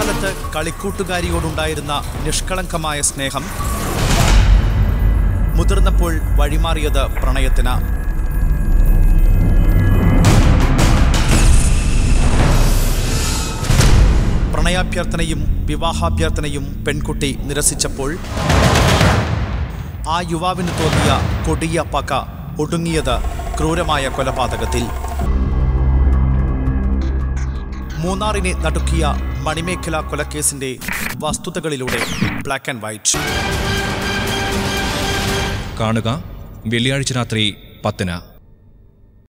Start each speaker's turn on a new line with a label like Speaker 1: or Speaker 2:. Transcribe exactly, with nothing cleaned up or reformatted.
Speaker 1: കുട്ടിക്കാലത്ത് കളിക്കൂട്ടുകാരിയോടുണ്ടായിരുന്ന നിഷ്കളങ്കമായ സ്നേഹം മുതിർന്നപ്പോൾ വഴിമാറിയത് പ്രണയത്തിന്. പ്രണയാഭ്യർത്ഥനയും വിവാഹാഭ്യർത്ഥനയും പെൺകുട്ടി നിരസിച്ചപ്പോൾ ആ യുവാവിന് തോന്നിയ കൊടിയ പക ഒടുങ്ങിയത് ക്രൂരമായ കൊലപാതകത്തിൽ. മൂന്നാറിനെ നടുക്കിയ മണിമേഖല കൊലക്കേസിന്റെ വസ്തുതകളിലൂടെ ബ്ലാക്ക് ആൻഡ് വൈറ്റ്
Speaker 2: കാണുക വെള്ളിയാഴ്ച രാത്രി പത്തിന്.